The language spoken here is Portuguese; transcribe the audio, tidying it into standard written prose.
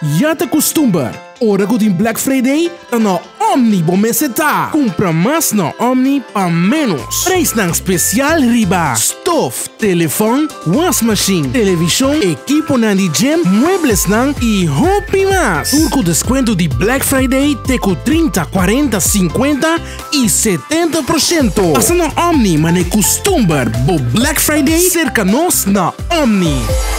Já te costumbar, ora que tem Black Friday, tá na Omni Bomeseta. Compra mais na Omni pa menos. Preço não especial riba. Stove, telefone, wash machine, televisão, equipo na de gym, muebles não e hopi mais. Turco desconto de Black Friday te com 30, 40, 50 e 70%. Passa na Omni, mas ne costumbar, bo Black Friday cerca nós na Omni.